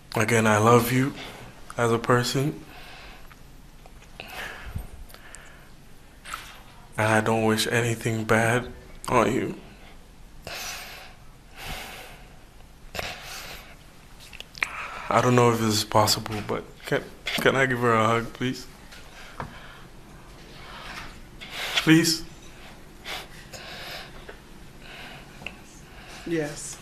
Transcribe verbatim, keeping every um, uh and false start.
Again, I love you as a person. And I don't wish anything bad on you. I don't know if this is possible, but can, can I give her a hug, please? Please? Yes.